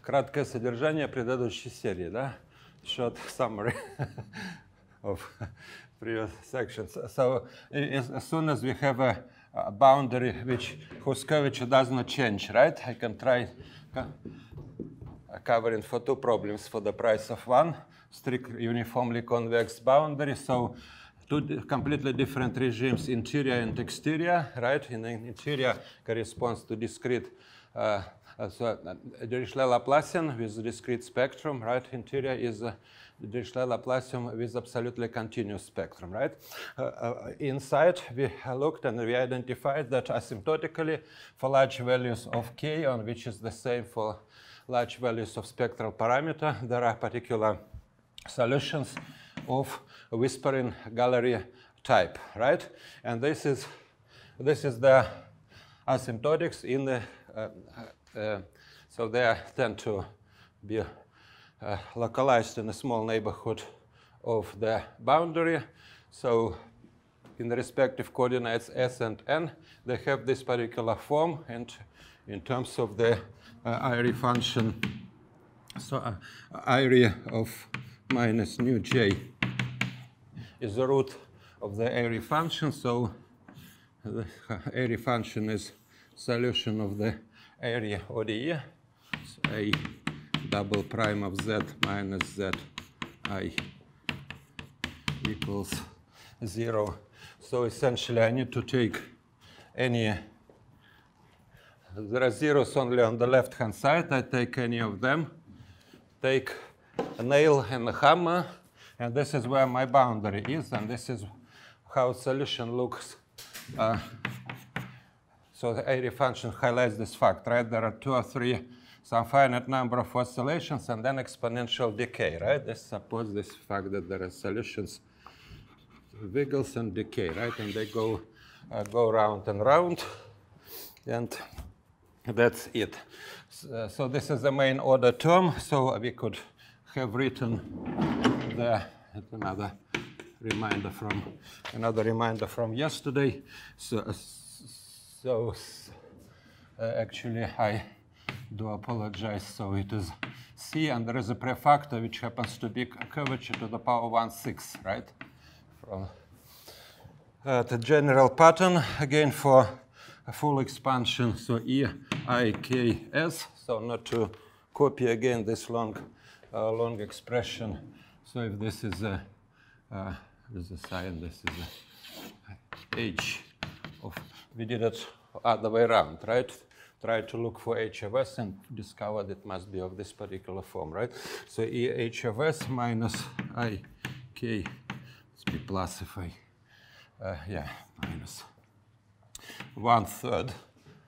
краткое содержание предыдущей серии, да? Short summary of previous sections. So as soon as we have a boundary whose curvature does not change, right? I can try covering for two problems for the price of one strict uniformly convex boundary. So two completely different regimes, interior and exterior, right? In the interior corresponds to discrete Dirichlet-Laplacian with discrete spectrum, right? Interior is Dirichlet-Laplacian with absolutely continuous spectrum, right? Inside, we looked and we identified that asymptotically for large values of k, on which is the same for large values of spectral parameter, there are particular solutions of whispering gallery type, right? And this is the asymptotics in the so they tend to be localized in a small neighborhood of the boundary. So in the respective coordinates s and n, they have this particular form, and in terms of the Airy function, so Airy of minus nu j is the root of the Airy function. So the Airy function is solution of the Airy ODE. So a double prime of z minus z I equals 0. So essentially I need to take any, there are zeros only on the left hand side, I take any of them, take a nail and a hammer, and this is where my boundary is, and this is how solution looks. So the Airy function highlights this fact, right? There are two or three, some finite number of oscillations and then exponential decay, right? This supports this fact that there are solutions, wiggles and decay, right? And they go round and round, and that's it. So this is the main order term. So we could have written another reminder from yesterday. So actually I do apologize. So it is C, and there is a prefactor which happens to be curvature to the power 1/6, right? From the general pattern again for a full expansion. So E I K S. So not to copy again this long expression. So if this is a psi and this is a h of, we did it other way around, right? Try to look for h of s and discovered it must be of this particular form, right? So E h of s minus I k, let's be plus if I, minus 1/3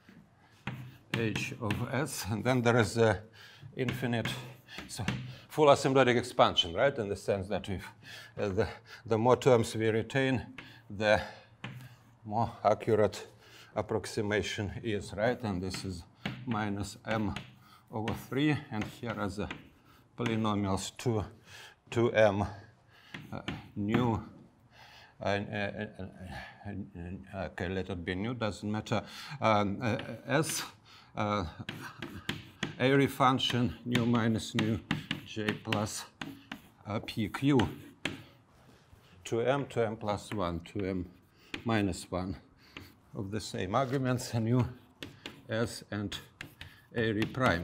h of s, and then there is a infinite, so full asymptotic expansion, right? In the sense that if the more terms we retain, the more accurate approximation is, right? And this is minus m/3, and here are the polynomials 2m nu. Okay, let it be nu, doesn't matter. S Airy function nu minus nu j plus pq 2m plus 1, 2m minus 1 of the same arguments, nu s and Airy prime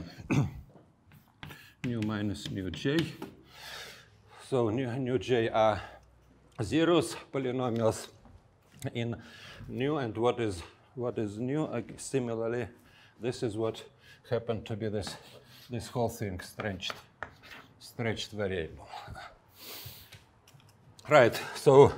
nu minus nu j. So nu j are zeros, polynomials in nu, and what is nu? Similarly, this is what happened to be this whole thing, stretched variable. Right, so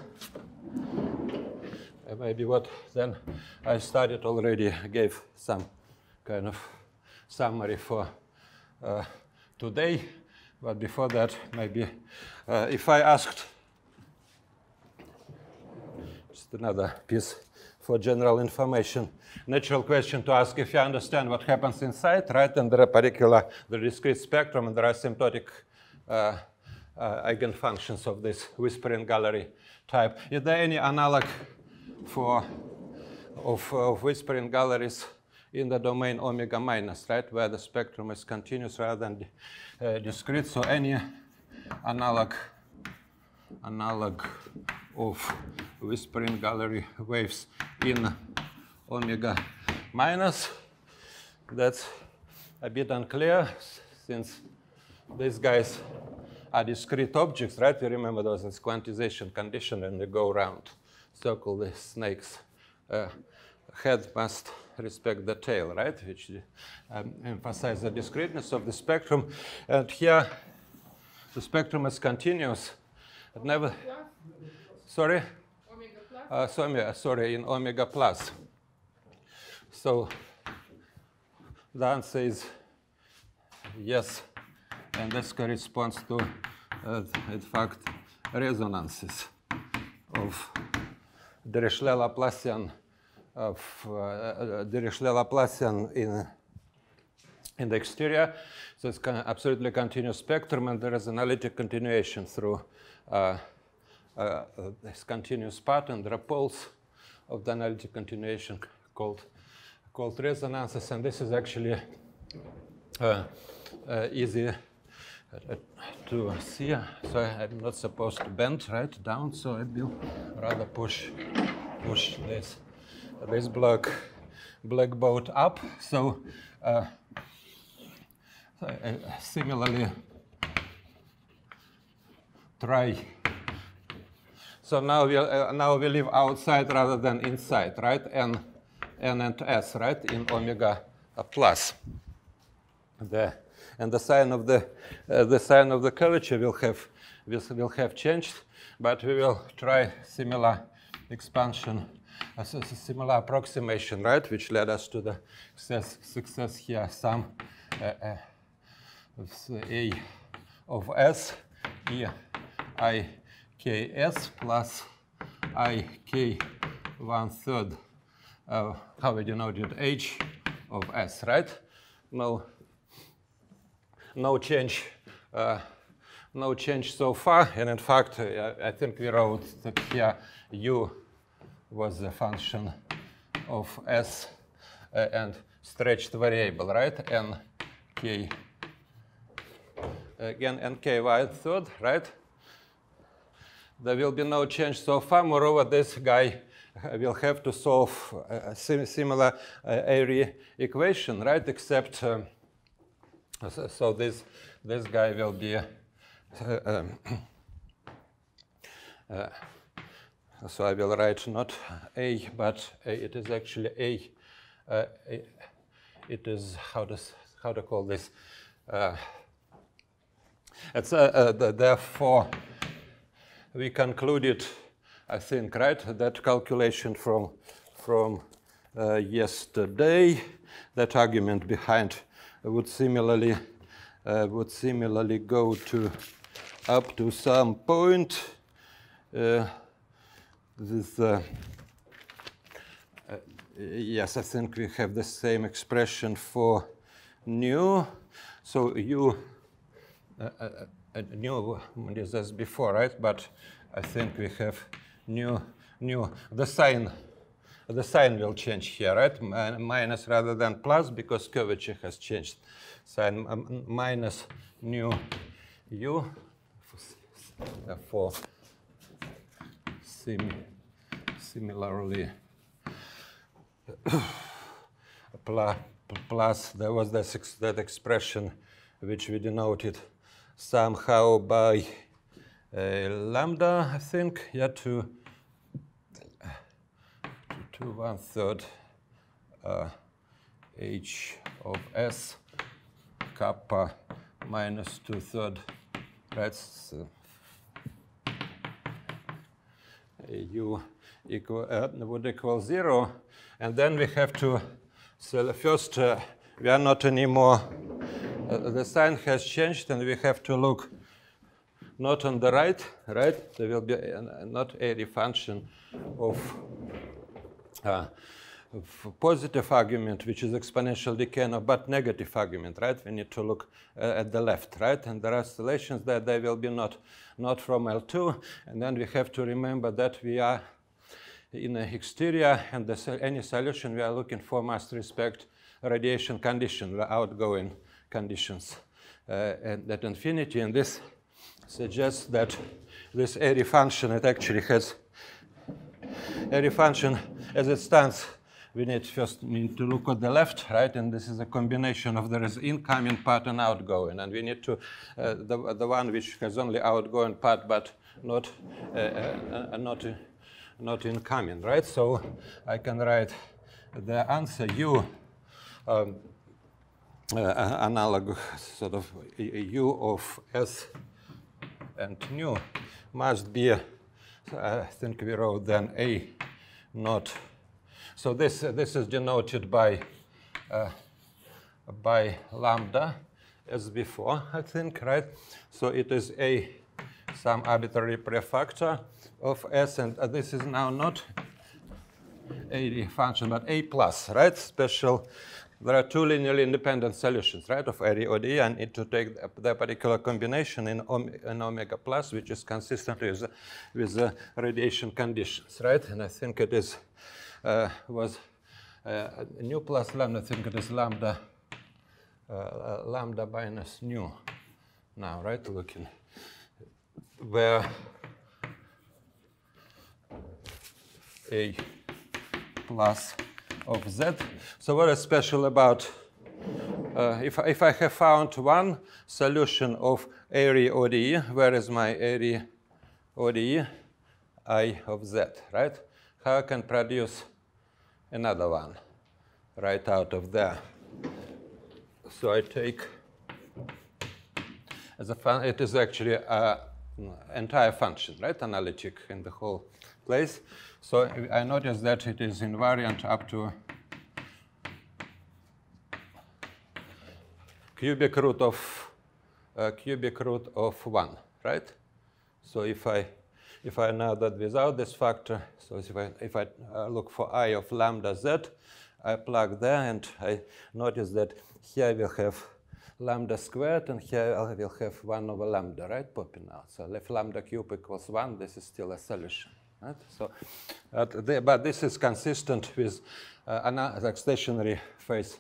maybe what then I started already gave some kind of summary for today, but before that, maybe if I asked, just another piece for general information, natural question to ask if you understand what happens inside, right? And there are the discrete spectrum, and there are asymptotic eigenfunctions of this whispering gallery type. Is there any analog of whispering galleries in the domain omega minus, right, where the spectrum is continuous rather than discrete. So any analog of whispering gallery waves in omega minus. That's a bit unclear since these guys are discrete objects, right? You remember those in quantization condition when they go around, circle the snake's head must respect the tail, right? Which emphasizes the discreteness of the spectrum. And here, the spectrum is continuous. It never. Sorry. Omega plus. Sorry, in omega plus. So the answer is yes, and this corresponds to, in fact, resonances of Dirichlet-Laplacian in the exterior. So it's absolutely continuous spectrum, and there is analytic continuation through this continuous pattern. There are poles of the analytic continuation called resonances, and this is actually easy to see. So I'm not supposed to bend right down, so I will rather push this black boat up. So similarly try. So now we live outside rather than inside, right? N and S, right, in omega plus. And the sign of the curvature will have changed, but we will try similar expansion, similar approximation, right, which led us to the success here. Sum A of S, E I K S plus I K 1/3. How we denote it? H of S, right? No change. No change so far, and in fact, I think we wrote that here U was a function of S and stretched variable, right? N K again, N K 1/3, right? There will be no change so far. Moreover, this guy will have to solve a similar Airy equation, right? Except so this guy will be so I will write not A, but it is actually A. It is how to call this? It's therefore we concluded, I think, right, that calculation from yesterday, that argument behind would similarly go to up to some point. Yes, I think we have the same expression for nu. So u nu is as before, right? But I think we have nu. The sign will change here, right? Minus rather than plus, because curvature has changed. Sign minus nu u for similarly plus there was that expression which we denoted somehow by lambda, I think, yeah, to 1/3 H of S kappa minus 2/3, right? So U would equal 0, and then we have to. So first, we are not anymore. The sign has changed, and we have to look not on the right. There will be not a function of positive argument, which is exponential decay, but negative argument, right? We need to look at the left, right? And there are oscillations that they will be not from L2, and then we have to remember that we are in the exterior, and any solution we are looking for must respect radiation condition, the outgoing conditions at infinity. And this suggests that this Airy function, it actually has Airy function as it stands. We need to look at the left, right? And this is a combination of there is incoming part and outgoing. And we need to, the one which has only outgoing part, but not incoming, right? So I can write the answer U, analog sort of U of S and nu must be, I think we wrote then A naught. So this is denoted by lambda as before, I think, right? So it is A, some arbitrary prefactor of S, and this is now not A function, but A plus, right? Special. There are two linearly independent solutions, right, of Airy ODE. I need to take the particular combination in omega plus, which is consistent with the radiation conditions, right? And I think it is was nu plus lambda. I think it is lambda minus nu now, right? Looking where A plus of Z. So what is special about if I have found one solution of Airy ODE, where is my Airy ODE? I of Z, right? How I can produce another one right out of there? So I take as a it is actually an entire function, right? Analytic in the whole place. So I notice that it is invariant up to cubic root of 1, right? So if I know that without this factor, so if I look for I of lambda Z, I plug there, and I notice that here I will have lambda squared, and here I will have 1 over lambda, right, popping out. So if lambda cube equals 1, this is still a solution. Right? So, but this is consistent with like stationary phase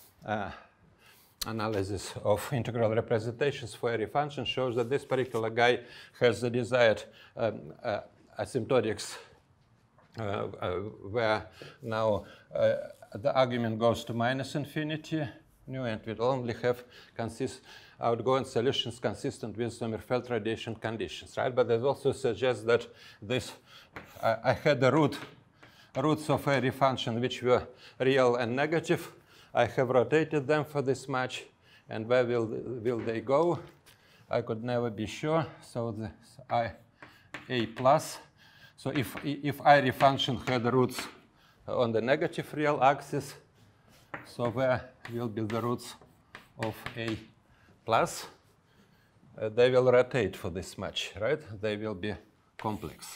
analysis of integral representations for Airy function shows that this particular guy has the desired asymptotics where now the argument goes to minus infinity nu, and we'll only have outgoing solutions consistent with Sommerfeld radiation conditions, right? But it also suggests that this, I had the roots of Airy function which were real and negative. I have rotated them for this much, and where will they go? I could never be sure. So the A plus. So if Airy function had roots on the negative real axis, so where will be the roots of A plus? They will rotate for this much, right? They will be complex.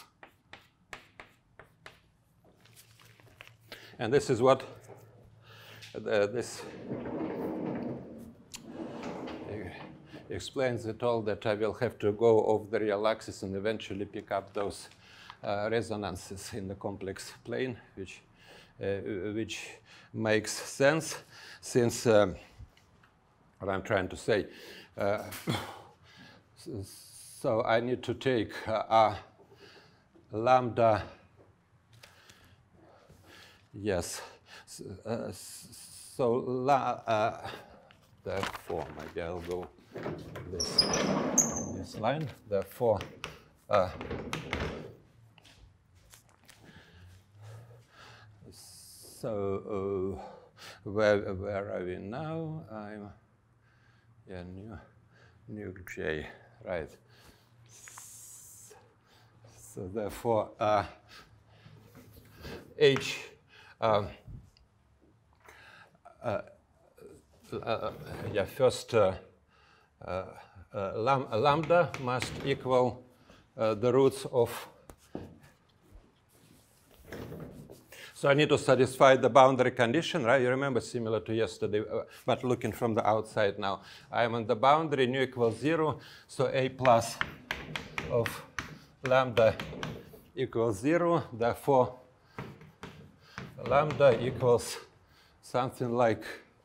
And this is what this explains it all, that I will have to go over the real axis and eventually pick up those resonances in the complex plane, which makes sense, since what I'm trying to say. So I need to take lambda, yes. Therefore, maybe I'll go this line. Therefore, so where are we now? I'm new J, right? So therefore, H. First lambda must equal the roots of. So I need to satisfy the boundary condition, right? You remember, similar to yesterday, but looking from the outside now. I'm on the boundary, nu equals 0, so A plus of lambda equals 0. Therefore, lambda equals something like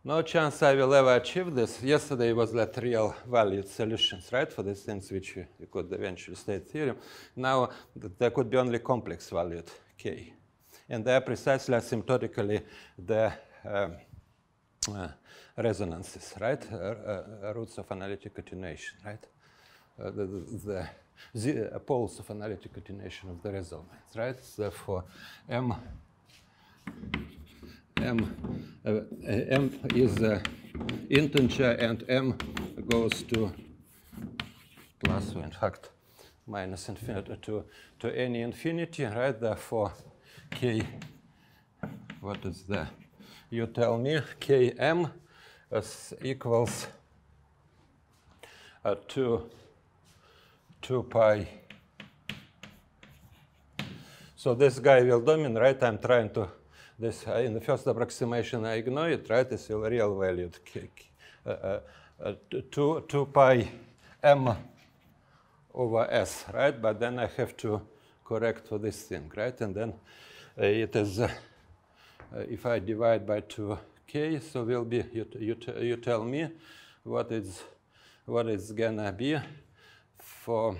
No chance I will ever achieve this. Yesterday was that real valued solutions, right, for these things which we could eventually state theorem. Now there could be only complex valued k. And they are precisely asymptotically the resonances, right? Roots of analytic continuation, right? The poles of analytic continuation of the resolvents, right? Therefore, M is an integer and M goes to plus, or in fact, minus infinity to any infinity, right? Therefore, K, what is the, you tell me, Km equals 2 pi. So this guy will dominate, right? I'm trying to, this in the first approximation I ignore it, right? This is real valued 2 pi m over s, right? But then I have to correct for this thing, right? And then it is, if I divide by 2k, so will be, you tell me what it's gonna be for,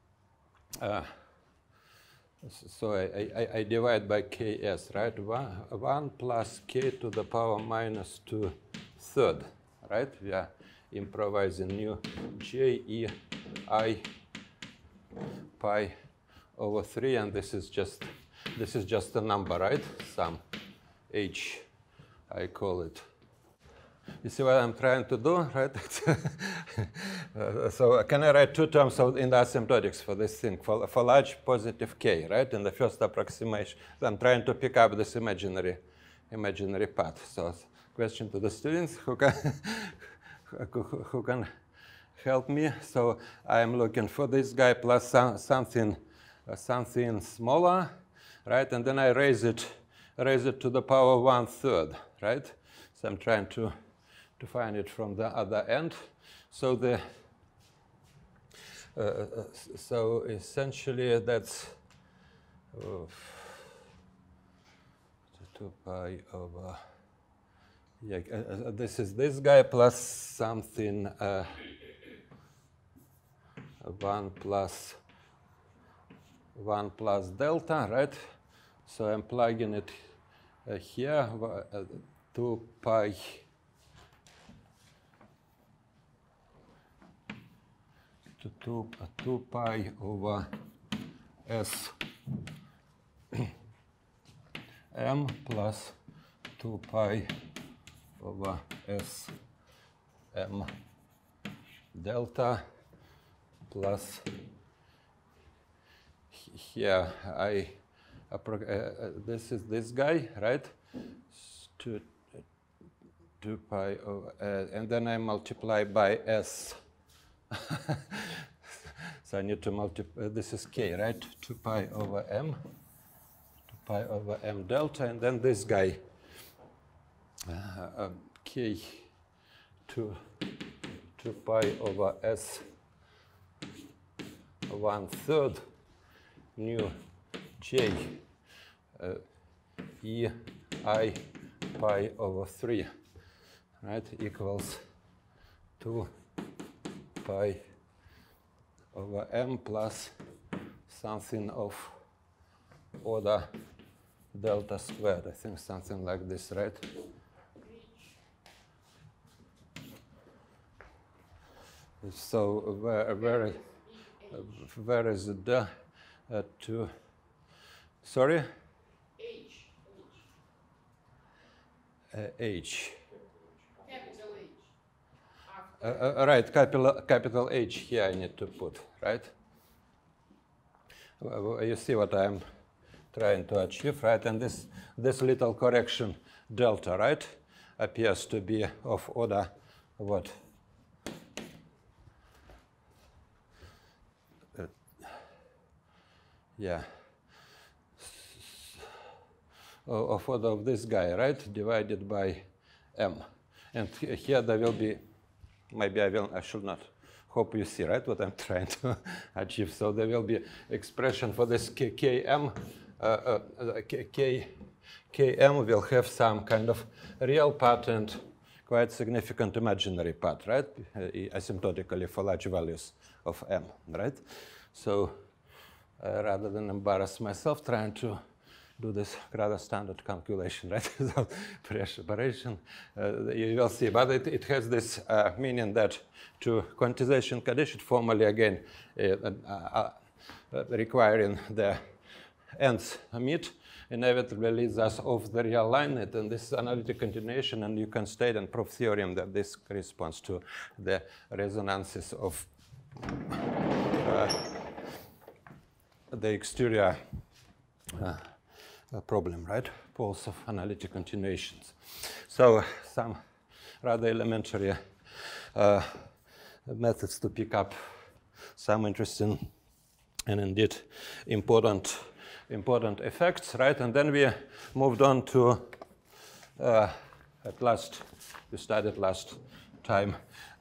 so I divide by ks, right? 1 plus k to the power minus 2/3, right? We are improvising new j e I pi over 3, and this is just a number, right? Some h, I call it. You see what I'm trying to do, right? So can I write two terms in the asymptotics for this thing, for large positive k, right? In the first approximation, I'm trying to pick up this imaginary path. So question to the students who can help me. So I'm looking for this guy plus something smaller, right? And then I raise it to the power 1/3, right? So I'm trying to find it from the other end. So so essentially that's 2 pi over, yeah, this is this guy plus something 1 plus delta, right? So I'm plugging it here, 2 pi to 2 pi over s m plus 2 pi over s m delta plus here this is this guy, right? 2 pi over, and then I multiply by s. So I need to multiply, this is k, right? 2 pi over m, 2 pi over m delta, and then this guy, k 2 pi over s 1/3 nu j e I pi over 3, right, equals 2 pi over m plus something of order delta squared. I think something like this, right? So where is the to? Sorry. H. Capital H. Right, capital H here I need to put, right? You see what I'm trying to achieve, right? And this little correction delta, right, appears to be of order what? Yeah. Of order of this guy, right, divided by m. And here there will be, maybe I should not, hope you see, right, what I'm trying to achieve. So there will be expression for this km, km will have some kind of real part and quite significant imaginary part, right? Asymptotically for large values of m, right? So rather than embarrass myself trying to do this rather standard calculation, right, without pre-separation, you will see. But it has this meaning that to quantization condition, formally again requiring the ends meet, inevitably leads us off the real line, and this is analytic continuation, and you can state and prove theorem that this corresponds to the resonances of the exterior problem, right? Poles of analytic continuations. So some rather elementary methods to pick up some interesting and indeed important effects, right? And then we moved on to at last we studied last time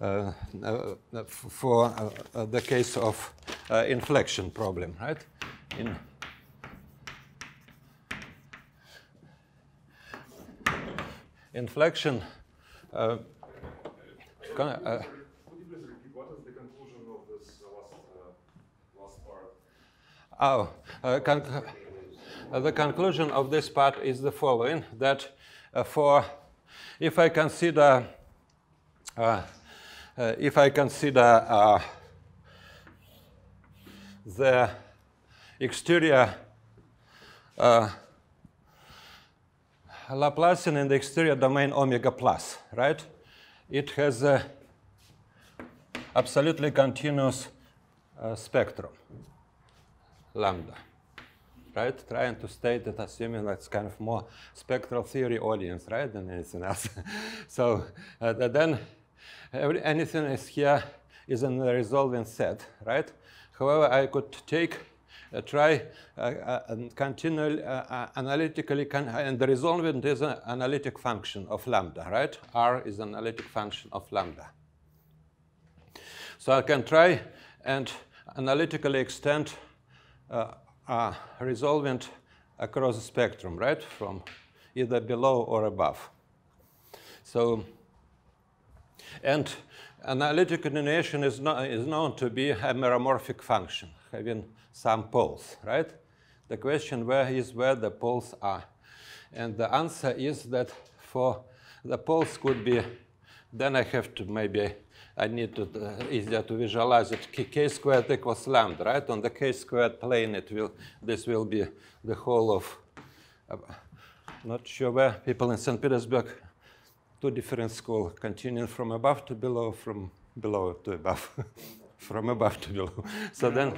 for the case of inflection problem, right? In inflection, Could you please repeat what is the conclusion of this last part? The conclusion of this part is the following: that if I consider the exterior Laplacian in the exterior domain omega plus, right? It has a absolutely continuous spectrum, lambda, right? Trying to state that, assuming that's kind of more spectral theory audience, right, than anything else. So then anything is here is in the resolving set, right? However, I could try continually analytically, and the resolvent is an analytic function of lambda, right? R is an analytic function of lambda. So I can try and analytically extend resolvent across the spectrum, right? From either below or above. So, and analytic continuation is known to be a meromorphic function, having some poles, right? The question is where the poles are. And the answer is that for the poles could be, then I have to I need to, easier to visualize it, k squared equals lambda, right? On the k squared plane, this will be the whole of, not sure where, people in St. Petersburg, two different schools, continuing from above to below, from below to above, from above to below. So then,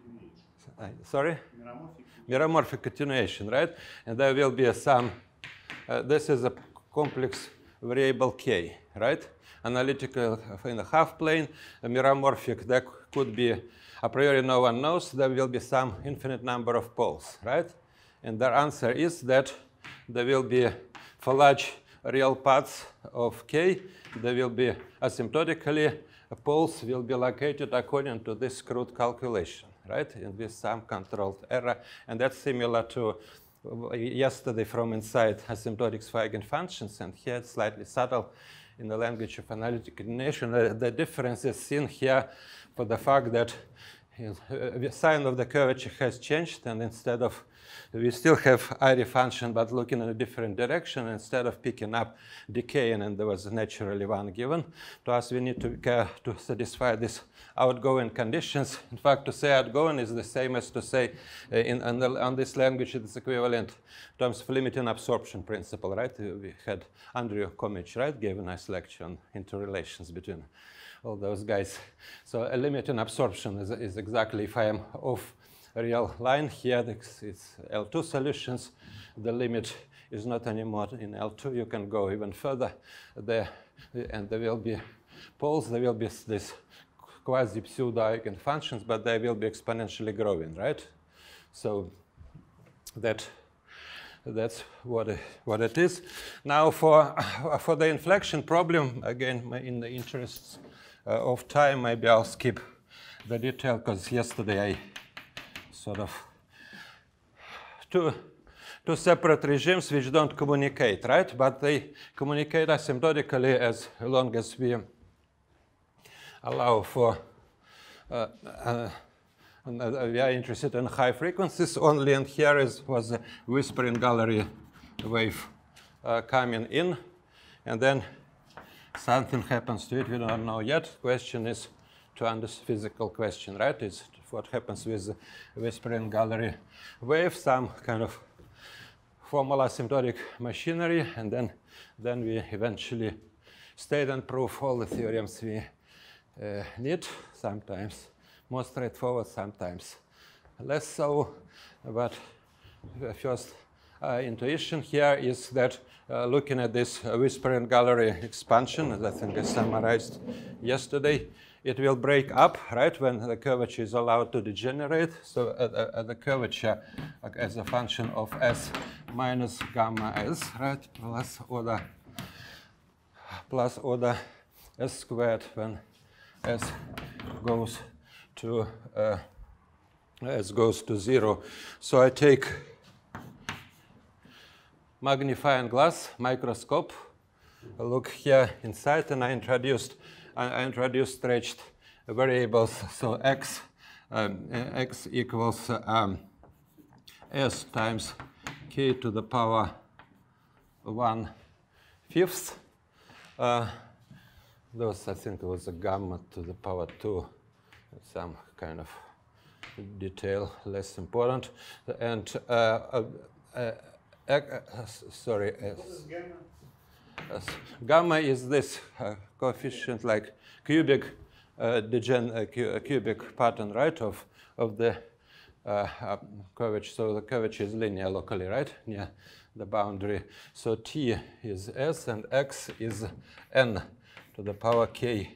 sorry? Meromorphic continuation, right? And there will be some, this is a complex variable k, right? Analytical in the half plane, a meromorphic, that could be, a priori no one knows, there will be some infinite number of poles, right? And their answer is that there will be, for large real parts of k, there will be asymptotically, poles will be located according to this crude calculation, right? And with some controlled error. And that's similar to yesterday from inside asymptotic eigenfunctions, and here it's slightly subtle in the language of analytic continuation. The difference is seen here for the fact that the sign of the curvature has changed, and instead of, we still have Airy function, but looking in a different direction. Instead of picking up decaying, and there was naturally one given, to us we need to satisfy these outgoing conditions. In fact, to say outgoing is the same as to say on this language it is equivalent in terms of limiting absorption principle, right? We had Andrew Komich, right, gave a nice lecture on interrelations between all those guys. So a limiting absorption is exactly if I am off a real line here, it's L2 solutions. The limit is not anymore in L2. You can go even further there, and there will be poles. There will be this quasi-pseudo eigenfunctions, but they will be exponentially growing, right? So that's what it is. Now for the inflection problem, again, in the interests of time, maybe I'll skip the detail, because yesterday I sort of, to two separate regimes which don't communicate, right? But they communicate asymptotically as long as we allow for, we are interested in high frequencies only, and here was a whispering gallery wave coming in, and then something happens to it, we don't know yet. Question is to understand physical question, right? Is what happens with the whispering gallery wave, some kind of formal asymptotic machinery, and then we eventually state and prove all the theorems we need, sometimes more straightforward, sometimes less so. But the first intuition here is that looking at this whispering gallery expansion, as I think I summarized yesterday, it will break up, right, when the curvature is allowed to degenerate. So the curvature as a function of S minus gamma S, right, plus order S squared when S goes to 0. So I take magnifying glass microscope, I look here inside, and I introduced stretched variables. So x equals S times k to the power 1/5. Those, I think it was a gamma to the power 2, some kind of detail, less important. And sorry, gamma is this coefficient, like cubic cubic pattern, right, of the curvature. So the curvature is linear locally, right, near the boundary. So t is S and x is n to the power k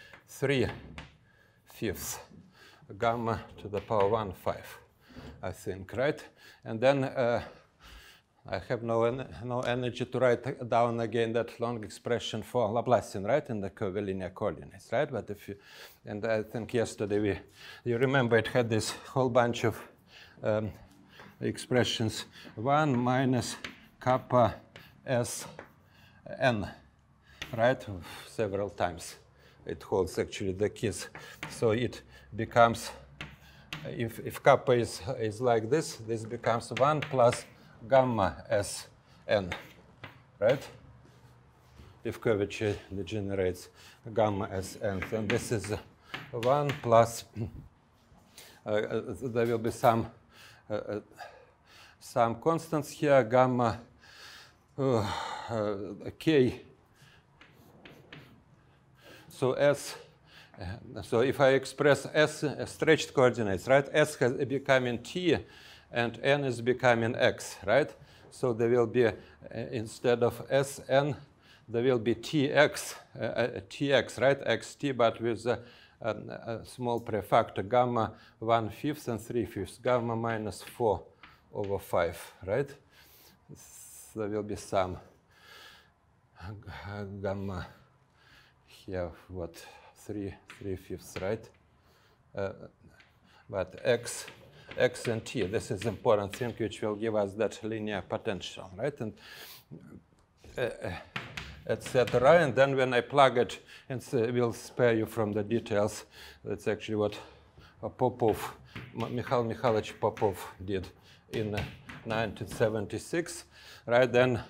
3/5, gamma to the power 1/5, I think, right? And then I have no energy to write down again that long expression for Laplacian, right, in the curvilinear coordinates, right? But if you, and I think yesterday you remember it had this whole bunch of expressions, 1 minus kappa S n, right, several times. It holds actually the keys. So it becomes, if kappa is like this becomes 1 plus gamma S n, right? If curvature degenerates, gamma S n. And this is 1 plus, there will be some constants here, gamma k. So S, so if I express S stretched coordinates, right? S has becoming t and n is becoming x, right? So there will be, instead of Sn, there will be tx, right? xt, but with a small prefactor, gamma 1/5 and 3/5, gamma minus 4/5, right? There will be some gamma here, what, 3/5, right? But x and t, this is important thing which will give us that linear potential, right? And etc. And then when I plug it, and we'll spare you from the details. That's actually what Popov, Mikhail Mikhailovich Popov did in 1976, right? Then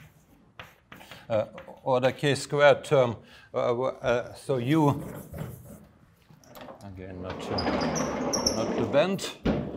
order k squared term, so u, again, not to bend.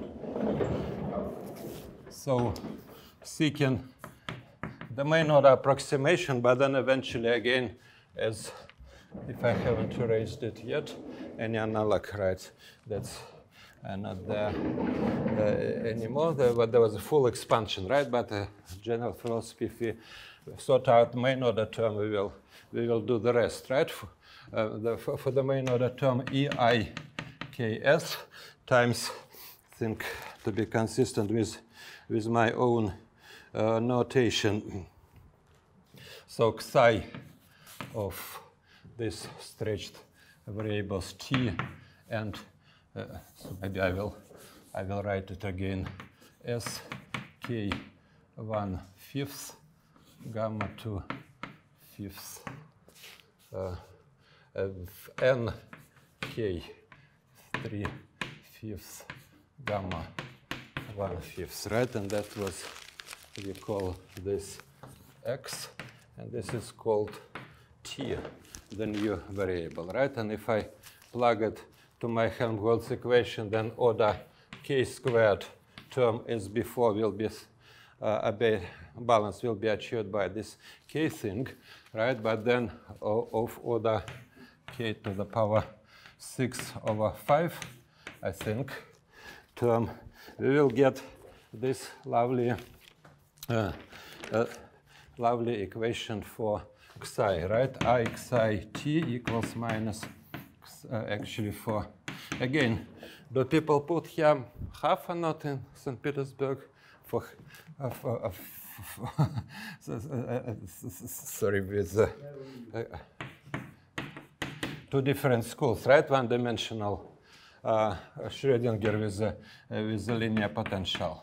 So seeking the main order approximation, but then eventually again, as if I haven't erased it yet, any analog, right? That's not there anymore. But there was a full expansion, right? But general philosophy, if we sort out main order term, we will do the rest, right? For the main order term, EIKS times, I think, to be consistent with my own notation. So psi of this stretched variables t, and so maybe I will write it again, S k 1/5 gamma 2/5 n k 3/5 gamma 1/5, right? And that was, we call this x, and this is called t, the new variable, right? And if I plug it to my Helmholtz equation, then order k squared term is before will be balance will be achieved by this k thing, right? But then of order k to the power 6/5, I think, term, we will get this lovely lovely equation for xi, right? I xi t equals minus, actually for, again, do people put here half a knot in St. Petersburg for sorry, with two different schools, right? One-dimensional Schrödinger with a linear potential.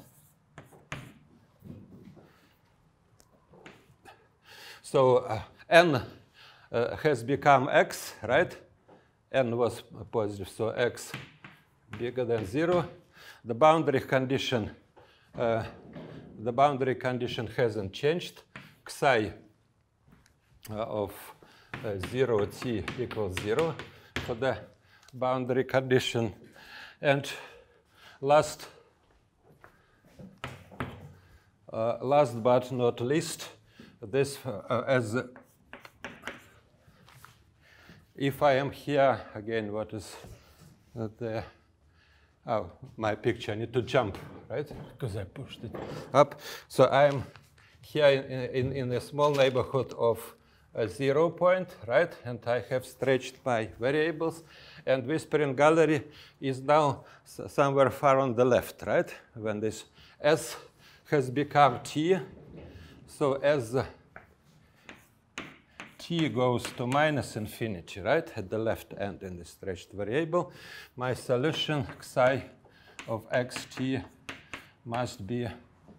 So n has become x, right? N was positive, so x bigger than 0. The boundary condition hasn't changed. Xi of 0t equals 0 for the boundary condition. And last but not least, this as if I am here again, what is the my picture? I need to jump, right? Because I pushed it up. So I'm here in a small neighborhood of a 0 point, right? And I have stretched my variables, and whispering gallery is now somewhere far on the left, right? When this S has become T, so as T goes to minus infinity, right, at the left end in the stretched variable, my solution xi of xt must be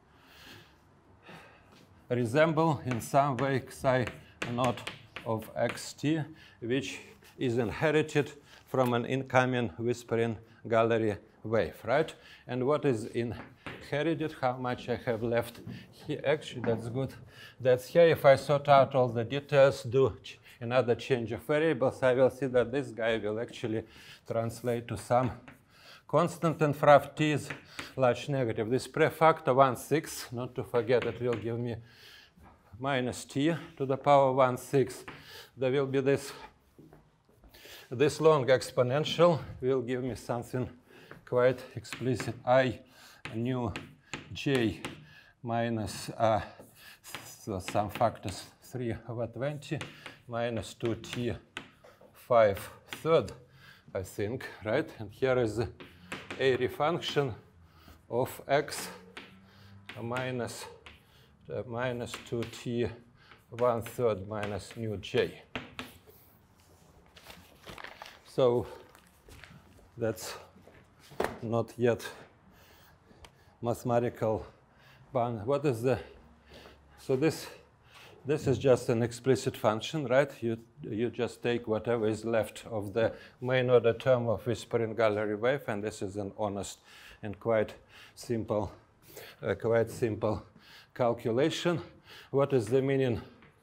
resemble in some way xi naught of xt, which is inherited from an incoming whispering gallery wave, right? And what is inherited, how much I have left here, actually that's good. That's here. If I sort out all the details, do another change of variables, I will see that this guy will actually translate to some constant, and fraf t is large negative. This prefactor 1/6, not to forget, it will give me minus t to the power 1/6. There will be this long exponential will give me something quite explicit. I nu j minus so some factors 3/20 minus 2t 5/3, I think, right? And here is a function of x minus 2t 1/3 minus nu j. So that's not yet mathematical bound. What is the, so this is just an explicit function, right? You just take whatever is left of the main order term of whispering gallery wave, and this is an honest and quite simple calculation. What is the meaning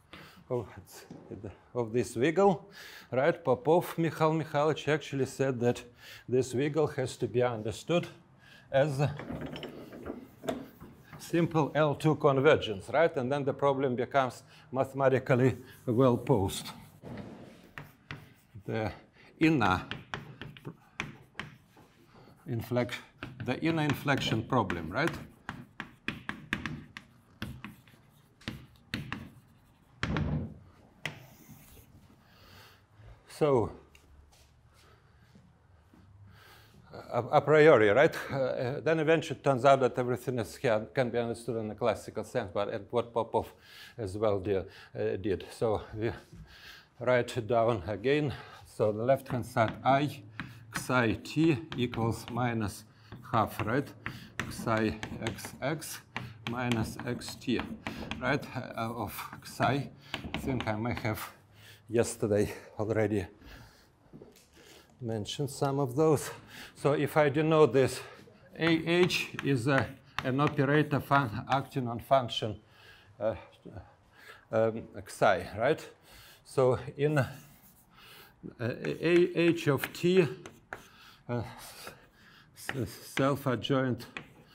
of this wiggle, right? Popov Mikhal Mikhailovich actually said that this wiggle has to be understood as simple L2 convergence, right? And then the problem becomes mathematically well posed. The inner inflection problem, right? So, a priori, right? Then eventually it turns out that everything can be understood in a classical sense, but what Popov as well did. So we write it down again. So the left-hand side, I xi t equals minus half, right? Xi xx minus xt, right, of psi. I think I may have yesterday already mentioned some of those. So if I denote this, AH is an operator acting on function psi, right? So in H of t, self-adjoint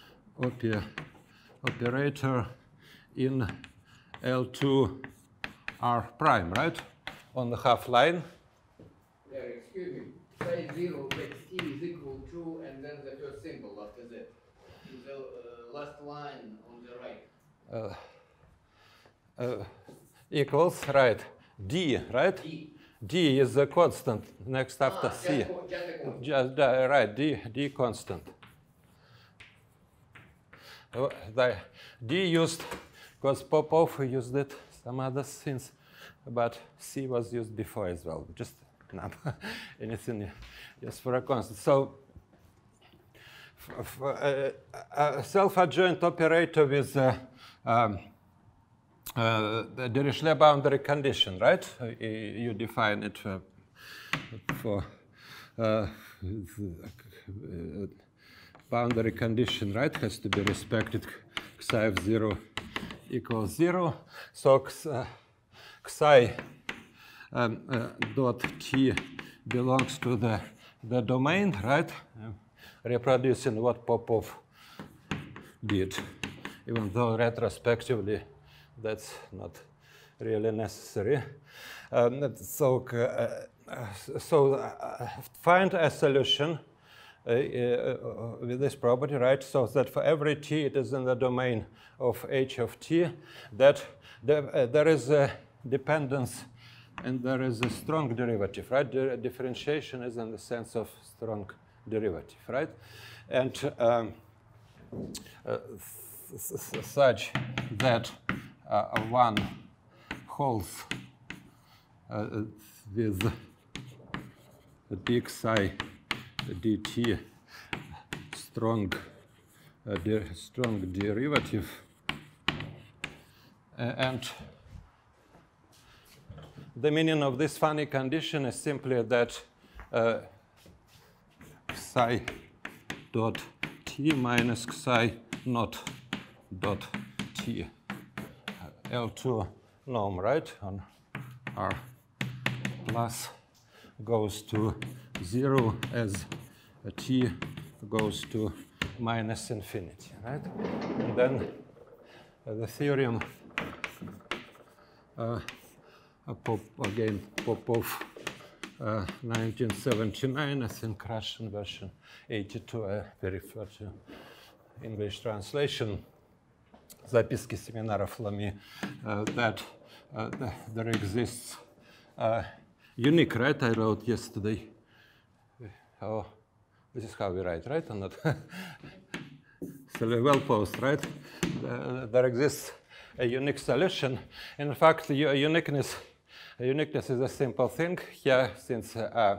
operator in L2 R prime, right? On the half line. Yeah, excuse me. Say 0 that t is equal to, and then the first symbol after that. In the last line on the right. Equals, right, D, right? D. D is a constant next after C. Just Right, D constant. D used, because Popov used it, some other things, but C was used before as well, just anything just for a constant. So a self-adjoint operator with the Dirichlet boundary condition, right? You define it for boundary condition, right? Has to be respected. Psi of 0 equals 0. So psi dot t belongs to the domain, right? Reproducing what Popov did, even though retrospectively that's not really necessary. Find a solution with this property, right? So that for every t it is in the domain of h of t, that there is a dependence and there is a strong derivative, right? The differentiation is in the sense of strong derivative, right? And such that one holds with d psi dt strong derivative, and the meaning of this funny condition is simply that psi dot t minus psi not dot t L2 norm, right, on R plus goes to 0 as t goes to minus infinity, right? And then the theorem, Popov, 1979, I think Russian version 82, I refer to English translation, записки семинаров Lamy, that there exists unique, right? I wrote yesterday. Oh, this is how we write, right? Or not? So well posed, right? There exists a unique solution. In fact, uniqueness is a simple thing here, since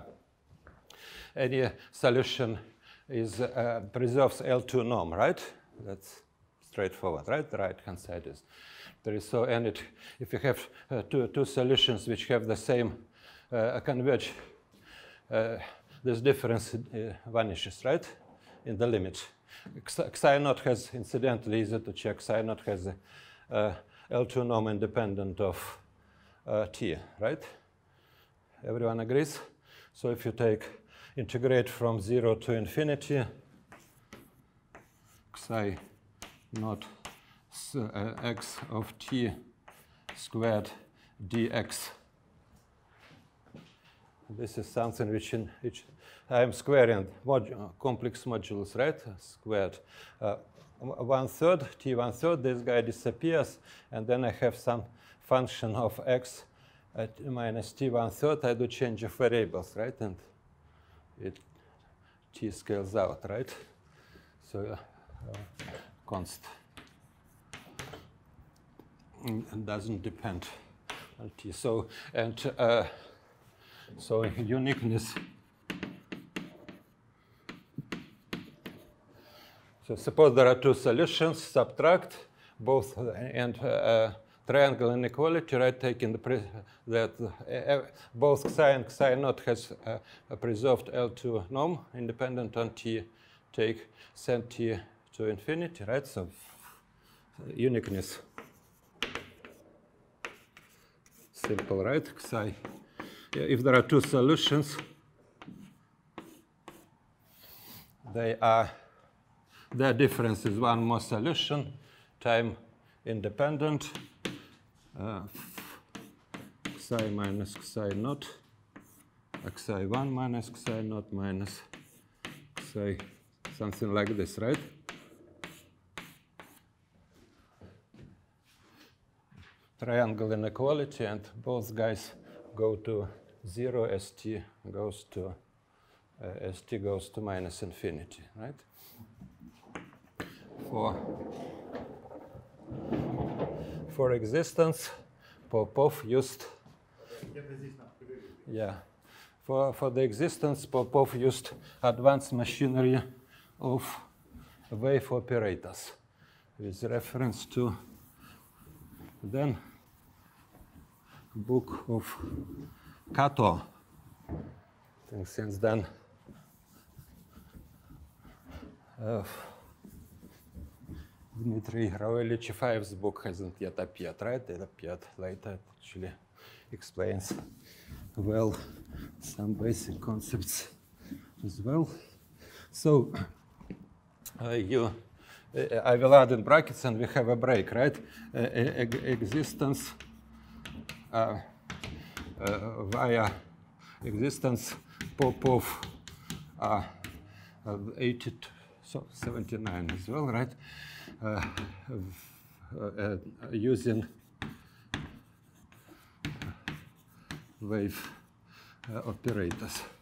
any solution is preserves L2 norm, right? That's straightforward, right? The right-hand side is there is so, and if you have two solutions which have the same converge, this difference vanishes, right? In the limit. Psi naught has, incidentally, easy to check, psi naught has L2 norm independent of t, right? Everyone agrees? So if you integrate from 0 to infinity, psi naught x of t squared dx. This is something which I am squaring complex modulus, right? Squared. 1/3, t 1/3, this guy disappears, and then I have some function of x at minus t 1/3. I do change of variables, right? And t scales out, right? So const and doesn't depend on t. So so uniqueness. So suppose there are two solutions, subtract, both and triangle inequality, right? Taking that both psi and psi naught has a preserved L2 norm independent on t, take send t to infinity, right? So uniqueness. Simple, right? Psi. If there are two solutions, their difference is one more solution, time independent, psi minus psi naught, xi 1 minus xi naught minus xi, something like this, right? Triangle inequality, and both guys go to 0 as t goes to minus infinity, right? For existence, Popov used, for the existence, Popov used advanced machinery of wave operators with reference to then book of Kato. I think since then Dmitry Ravely-Chifayev's book hasn't yet appeared, right? It appeared later. It actually explains well some basic concepts as well. So I will add in brackets, and we have a break, right? Existence via existence Popov 79 as well, right? Using wave operators.